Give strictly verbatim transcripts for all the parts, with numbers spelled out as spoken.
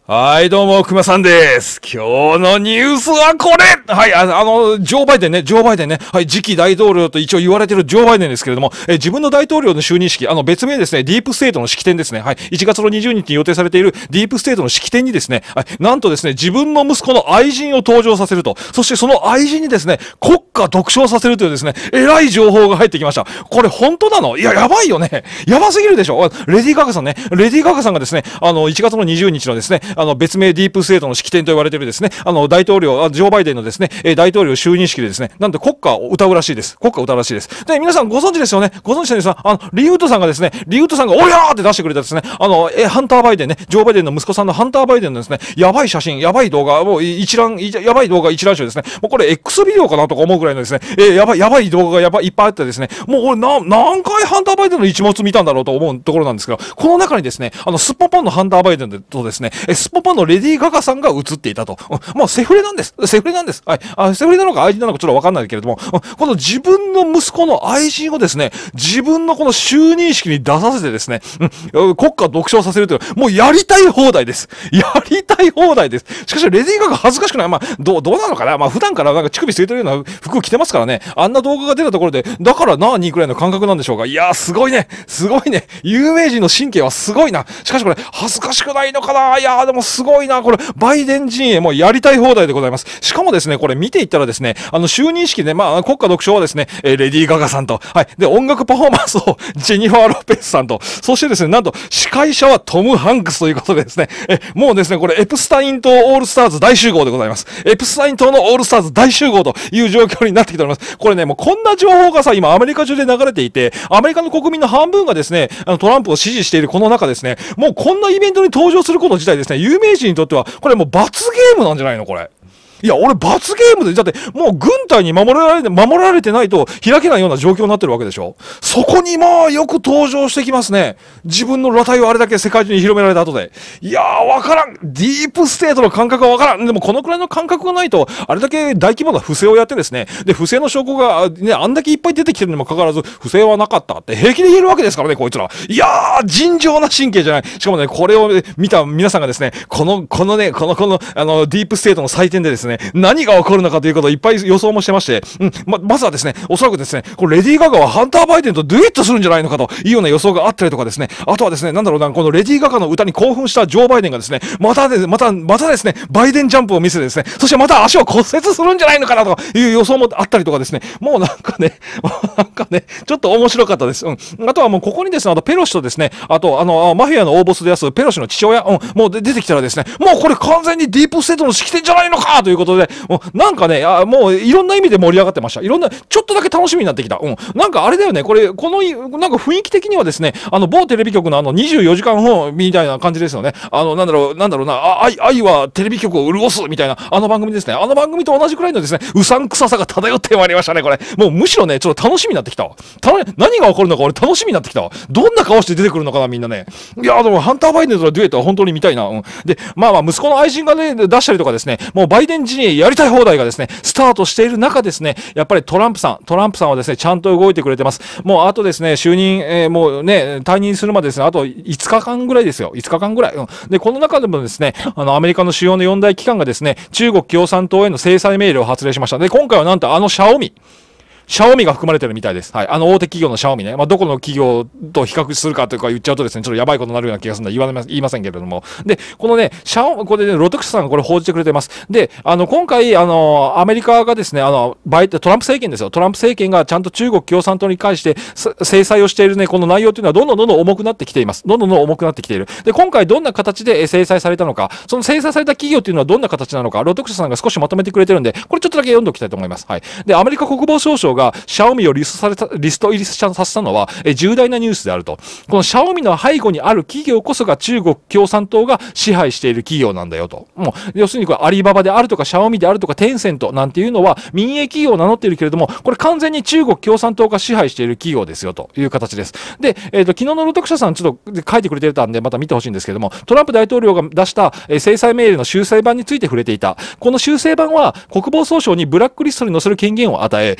はい、どうも、熊さんです。今日のニュースはこれはい、あの、あのジョー・バイデンね、ジョー・バイデンね、はい、次期大統領と一応言われてるジョー・バイデンですけれども、え自分の大統領の就任式、あの、別名ですね、ディープステートの式典ですね、はい、いちがつのにじゅうにちに予定されているディープステートの式典にですね、はい、なんとですね、自分の息子の愛人を登場させると、そしてその愛人にですね、国歌独唱させるというですね、えらい情報が入ってきました。これ本当なの？いや、やばいよね。やばすぎるでしょ。レディー・ガガさんね、レディー・ガガさんがですね、あの、いちがつのにじゅうにちのですね、あの、別名ディープステートの式典と言われているですね、あの、大統領、ジョー・バイデンのですね、えー、大統領就任式でですね、なんと国歌を歌うらしいです。国歌を歌うらしいです。で、皆さんご存知ですよね。ご存知ですか？あの、リウッドさんがですね、リウッドさんがおりゃーって出してくれたですね、あの、えー、ハンター・バイデンね、ジョー・バイデンの息子さんのハンター・バイデンのですね、やばい写真、やばい動画、もう一覧、やばい動画一覧集ですね。もうこれ X ビデオかなとか思うぐらいのですね、えー、やばい、やばい動画がやばい、いっぱいあってですね、もう俺な、何回ハンター・バイデンの一物見たんだろうと思うところなんですけど、この中にですね、あの、スッポポンのハンター・バイデンとですね、えー、スッポポンのレディー・ガガさんが映っていたと。もうセフレなんです。セフレなんです。はい。あ、セフレなのか愛人なのかちょっとわかんないけれども、この自分の息子の愛人をですね、自分のこの就任式に出させてですね、うん、国歌独唱させるという、もうやりたい放題です。やりたい放題です。しかし、レディー・ガガ恥ずかしくない。まあ、どう、どうなのかな。まあ、普段からなんか乳首据えてるような服を着てますからね。あんな動画が出たところで、だからなーにくらいの感覚なんでしょうか。いやー、すごいね。すごいね。有名人の神経はすごいな。しかしこれ、恥ずかしくないのかな。いやー、でもすごいな。これ、バイデン陣営もやりたい放題でございます。しかもですね、これ見ていったらですね、あの、就任式で、まあ、国歌独唱はですね、えー、レディー・ガガさんと、はい。で、音楽パフォーマンスをジェニファー・ロペスさんと、そしてですね、なんと、司会者はトム・ハンクスということでですね、え、もうですね、これ、エプスタイン島オールスターズ大集合でございます。エプスタイン島のオールスターズ大集合という状況になってきております。これね、もうこんな情報がさ、今アメリカ中で流れていて、アメリカの国民の半分がですね、あの、トランプを支持しているこの中ですね、もうこんなイベントに登場すること自体ですね、有名人にとっては、これもう罰ゲームなんじゃないのこれ。いや、俺、罰ゲームで、だって、もう軍隊に守られて、守られてないと開けないような状況になってるわけでしょ。そこにまあ、よく登場してきますね。自分の裸体をあれだけ世界中に広められた後で。いやー、わからん。ディープステートの感覚はわからん。でも、このくらいの感覚がないと、あれだけ大規模な不正をやってですね、で、不正の証拠が、ね、あんだけいっぱい出てきてるにもかかわらず、不正はなかったって平気で言えるわけですからね、こいつら。いやー、尋常な神経じゃない。しかもね、これを見た皆さんがですね、この、このね、この、この、あの、ディープステートの祭典でですね、何が起こるのかということをいっぱい予想もしてまして、うん、ま、まずはですね、おそらくですね、これレディー・ガガはハンター・バイデンとデュエットするんじゃないのかというような予想があったりとかですね、あとはですね、なんだろうな、このレディー・ガガの歌に興奮したジョー・バイデンがですね、またで、また、またですね、バイデンジャンプを見せてですね、そしてまた足を骨折するんじゃないのかなという予想もあったりとかですね、もうなんかね、もうなんかね、ちょっと面白かったです。うん。あとはもうここにですね、あとペロシとですね、あとあの、マフィアの大ボスでやすペロシの父親、うん、もう出てきたらですね、もうこれ完全にディープステートの式典じゃないのかということで、もうなんかね、あもういろんな意味で盛り上がってました。いろんな、ちょっとだけ楽しみになってきた。うん。なんかあれだよね、これ、この、なんか雰囲気的にはですね、あの、某テレビ局のあのにじゅうよじかん本みたいな感じですよね。あの、なんだろう、なんだろうな、あ愛、愛はテレビ局を潤すみたいな、あの番組ですね。あの番組と同じくらいのですね、うさんくささが漂ってまいりましたね、これ。もうむしろね、ちょっと楽しみになってきたわ。た何が起こるのか俺楽しみになってきたわ。どんな顔して出てくるのかな、みんなね。いや、でもハンター・バイデンとのデュエットは本当に見たいな。うん。で、まあまあ、息子の愛人がね、出したりとかですね、もうバイデン陣営やりたい放題がですね、スタートしている中ですね、やっぱりトランプさん、トランプさんはですね、ちゃんと動いてくれてます。もうあとですね、就任、えー、もうね、退任するまでですね、あといつかかんぐらいですよ。いつかかんぐらい。うん。で、この中でもですね、あの、アメリカの主要のよん大機関がですね、中国共産党への制裁命令を発令しました。で、今回はなんとあのシャオミ、シャオミが含まれてるみたいです。はい。あの大手企業のシャオミね。まあ、どこの企業と比較するかというか言っちゃうとですね、ちょっとやばいことになるような気がするので言わま、言いませんけれども。で、このね、シャオ、これね、ロトクスさんがこれ報じてくれてます。で、あの、今回、あの、アメリカがですね、あの、バイトランプ政権ですよ。トランプ政権がちゃんと中国共産党に関して制裁をしているね、この内容というのはどんどんどんどん重くなってきています。どんどんどん重くなってきている。で、今回どんな形で制裁されたのか、その制裁された企業というのはどんな形なのか、ロトクスさんが少しまとめてくれてるんで、これちょっとだけ読んでおきたいと思います。はい。で、アメリカ国防総省がシャオミをリストされた、リスト入りさせたのは、え重大なニュースであると。このシャオミの背後にある企業こそが中国共産党が支配している企業なんだよと。もう、要するにこれアリババであるとかシャオミであるとかテンセントなんていうのは民営企業を名乗っているけれども、これ完全に中国共産党が支配している企業ですよという形です。で、えっと、昨日のロトク社さんちょっと書いてくれてたんで、また見てほしいんですけども、トランプ大統領が出したえ制裁命令の修正版について触れていた。この修正版は国防総省にブラックリストに載せる権限を与え、リスト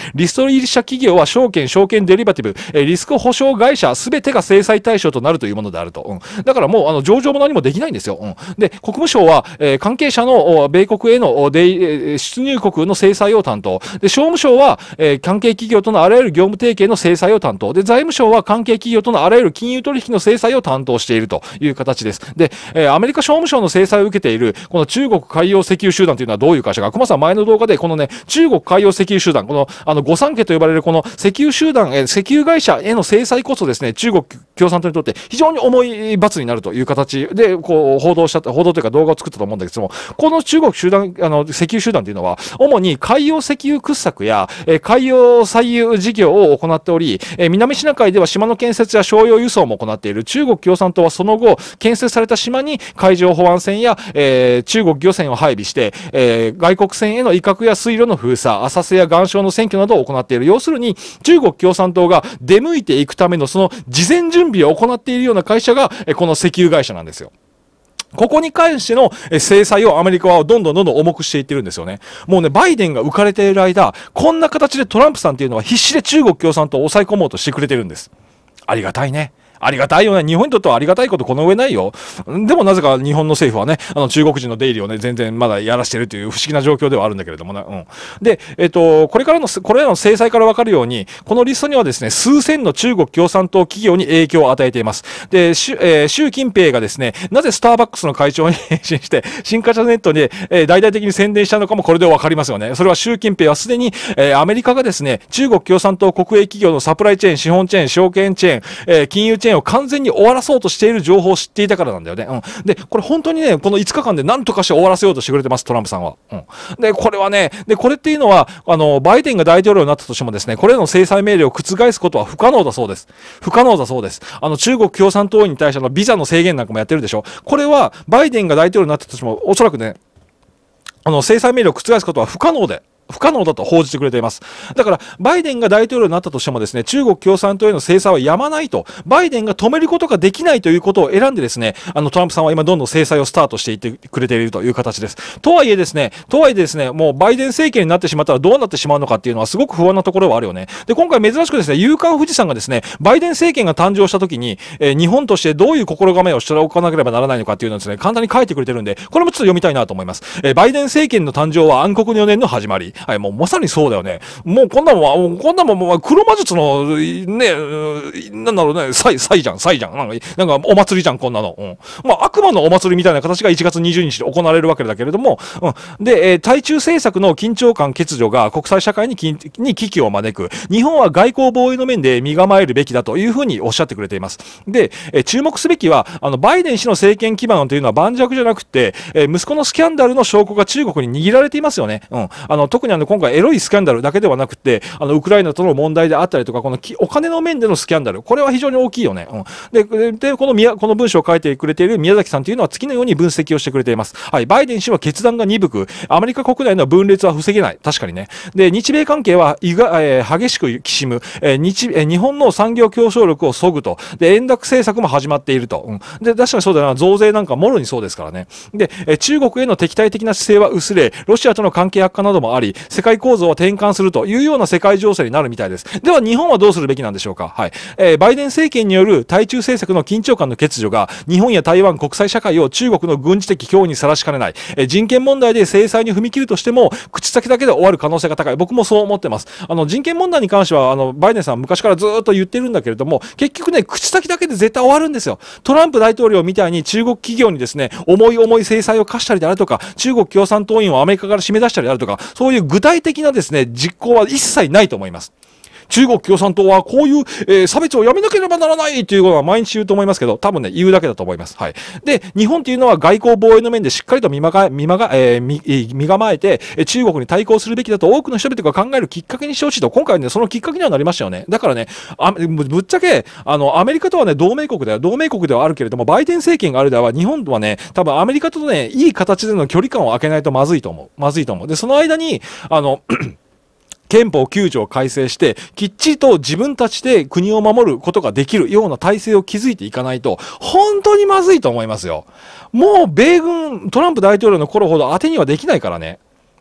取引者企業は証券、証券デリバティブ、えー、リスク保証会社、すべてが制裁対象となるというものであると。うん、だからもう、あの、上場も何もできないんですよ。うん、で、国務省は、えー、関係者の米国への出、えー、出入国の制裁を担当。で、商務省は、えー、関係企業とのあらゆる業務提携の制裁を担当。で、財務省は関係企業とのあらゆる金融取引の制裁を担当しているという形です。で、えー、アメリカ商務省の制裁を受けている、この中国海洋石油集団というのはどういう会社か、熊さん前の動画で、このね、中国海洋石油集団、この、あの、御三家と呼ばれるこの石油集団、えー、石油会社への制裁こそですね、中国共産党にとって非常に重い罰になるという形で、こう、報道した、報道というか動画を作ったと思うんですけども、この中国集団、あの、石油集団というのは、主に海洋石油掘削や、えー、海洋採油事業を行っており、えー、南シナ海では島の建設や商用輸送も行っている中国共産党はその後、建設された島に海上保安船や、えー、中国漁船を配備して、えー、外国船への威嚇や水路の封鎖、浅瀬や岩礁の占拠などを行っている。要するに、中国共産党が出向いていくためのその事前準備を行っているような会社が、えー、この石油会社なんですよ。ここに関しての制裁をアメリカはどんどんどんどん重くしていってるんですよね。もうね、バイデンが浮かれている間、こんな形でトランプさんっていうのは必死で中国共産党を抑え込もうとしてくれてるんです。ありがたいね。ありがたいよね。日本にとってはありがたいことこの上ないよ。でもなぜか日本の政府はね、あの中国人の出入りをね、全然まだやらしてるという不思議な状況ではあるんだけれどもね。うん。で、えっと、これからの、これらの制裁からわかるように、このリストにはですね、数千の中国共産党企業に影響を与えています。で、習、えー、習近平がですね、なぜスターバックスの会長に変身して、新華社ネットで、えー、大々的に宣伝したのかもこれでわかりますよね。それは習近平はすでに、えー、アメリカがですね、中国共産党国営企業のサプライチェーン、資本チェーン、証券チェーン、えー、金融チェーンを完全に終わらそうとしている情報を知っていたからなんだよね。うん。で、これ本当にね、このいつかかんで何とかして終わらせようとしてくれてます、トランプさんは。うん。で、これはね、で、これっていうのは、あの、バイデンが大統領になったとしてもですね、これらの制裁命令を覆すことは不可能だそうです。不可能だそうです。あの、中国共産党員に対してのビザの制限なんかもやってるでしょ。これは、バイデンが大統領になったとしても、おそらくね、あの、制裁命令を覆すことは不可能で、不可能だと報じてくれています。だから、バイデンが大統領になったとしてもですね、中国共産党への制裁はやまないと、バイデンが止めることができないということを選んでですね、あの、トランプさんは今どんどん制裁をスタートしていってくれているという形です。とはいえですね、とはいえですね、もうバイデン政権になってしまったらどうなってしまうのかっていうのはすごく不安なところはあるよね。で、今回珍しくですね、夕刊富士山がですね、バイデン政権が誕生した時に、えー、日本としてどういう心構えをしておかなければならないのかっていうのをですね、簡単に書いてくれてるんで、これもちょっと読みたいなと思います。えー、バイデン政権の誕生は暗黒よねんの始まり。はい、もうまさにそうそうだよね。もうこんなもんは、もうこんなもんもう黒魔術の、ね、なんだろうね、サイ、サイじゃん、サイじゃん。なんか、なんかお祭りじゃん、こんなの。うん。まあ、悪魔のお祭りみたいな形がいちがつにじゅうににちで行われるわけだけれども、うん。で、えー、対中政策の緊張感欠如が国際社会にきに危機を招く。日本は外交防衛の面で身構えるべきだというふうにおっしゃってくれています。で、えー、注目すべきは、あの、バイデン氏の政権基盤というのは盤石じゃなくて、えー、息子のスキャンダルの証拠が中国に握られていますよね。うん。あの、特にあの、今回エロいスキャンダルだけではなくて、あの、ウクライナとの問題であったりとか、このお金の面でのスキャンダル、これは非常に大きいよね。うん。で、で、この宮、この文章を書いてくれている宮崎さんというのは次のように分析をしてくれています。はい。バイデン氏は決断が鈍く、アメリカ国内の分裂は防げない。確かにね。で、日米関係は、いが、えー、激しくきしむ。えー、日、えー、日本の産業競争力を削ぐと。で、円高政策も始まっていると。うん。で、確かにそうだな。増税なんかもろにそうですからね。で、えー、中国への敵対的な姿勢は薄れ、ロシアとの関係悪化などもあり、世界構造は転換するというような世界情勢になるみたいです。では日本はどうするべきなんでしょうか。はい。えー、バイデン政権による対中政策の緊張感の欠如が日本や台湾国際社会を中国の軍事的脅威にさらしかねない。えー、人権問題で制裁に踏み切るとしても口先だけで終わる可能性が高い。僕もそう思ってます。あの人権問題に関してはあのバイデンさんは昔からずっと言ってるんだけれども、結局ね口先だけで絶対終わるんですよ。トランプ大統領みたいに中国企業にですね重い重い制裁を課したりであるとか、中国共産党員をアメリカから締め出したりであるとか、そういう具体的なですね実行は一切ないと思います。中国共産党はこういう、えー、差別をやめなければならないということは毎日言うと思いますけど、多分ね、言うだけだと思います。はい。で、日本というのは外交防衛の面でしっかりと見まが、見まが、えー、見、見構えて、中国に対抗するべきだと多くの人々が考えるきっかけにしてほしいと、今回ね、そのきっかけにはなりましたよね。だからね、あぶっちゃけ、あの、アメリカとはね、同盟国だよ。同盟国ではあるけれども、バイデン政権があるでは、日本はね、多分アメリカとね、いい形での距離感を空けないとまずいと思う。まずいと思う。で、その間に、あの、憲法きゅう条を改正して、きっちりと自分たちで国を守ることができるような体制を築いていかないと、本当にまずいと思いますよ。もう米軍、トランプ大統領の頃ほど当てにはできないからね。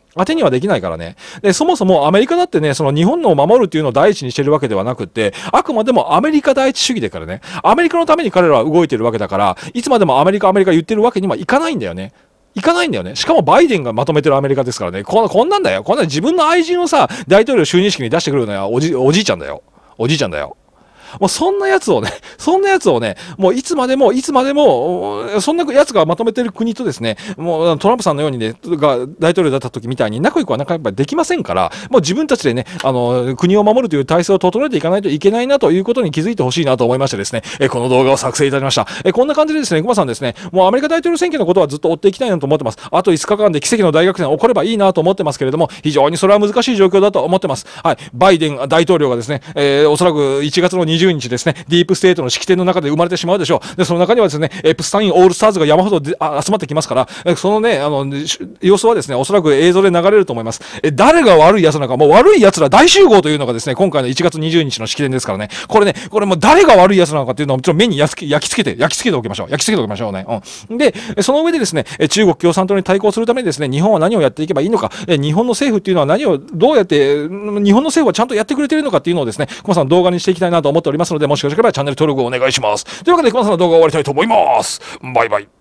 当てにはできないからね。で、そもそもアメリカだってね、その日本のを守るっていうのを第一にしてるわけではなくって、あくまでもアメリカ第一主義だからね。アメリカのために彼らは動いてるわけだから、いつまでもアメリカ、アメリカ言ってるわけにはいかないんだよね。いかないんだよね。しかもバイデンがまとめてるアメリカですからね。ここんなんだよ。こんなん自分の愛人をさ、大統領就任式に出してくるのはおじ、おじいちゃんだよ。おじいちゃんだよ。もうそんなやつをね、そんなやつをね、もういつまでも、いつまでも、そんなやつがまとめてる国とですね、もうトランプさんのようにね、が大統領だった時みたいに仲良くはなかなかできませんから、もう自分たちでね、あの、国を守るという体制を整えていかないといけないなということに気づいてほしいなと思いましてですね、えこの動画を作成いたしました。えこんな感じでですね、熊さんですね、もうアメリカ大統領選挙のことはずっと追っていきたいなと思ってます。あといつかかんで奇跡の大逆転起こればいいなと思ってますけれども、非常にそれは難しい状況だと思ってます。はい。バイデン大統領がですね、えー、おそらくいちがつのにじゅうにちですね、ディープステートの式典の中で生まれてしまうでしょう。で、その中にはですね、エプスタインオールスターズが山ほどであ集まってきますから、そのね、あの、様子はですね、おそらく映像で流れると思います。え、誰が悪い奴なのか、もう悪い奴ら大集合というのがですね、今回のいちがつにじゅうにちの式典ですからね、これね、これもう誰が悪い奴なのかっていうのをもちろん目に焼き付けて、焼き付けておきましょう。焼き付けておきましょうね。うん。で、その上でですね、中国共産党に対抗するためにですね、日本は何をやっていけばいいのか、日本の政府っていうのは何を、どうやって、日本の政府はちゃんとやってくれているのかっていうのをですね、熊さん動画にしていきたいなと思っておりますので、もしよろしければチャンネル登録をお願いします。というわけで、熊さんの動画を終わりたいと思います。バイバイ。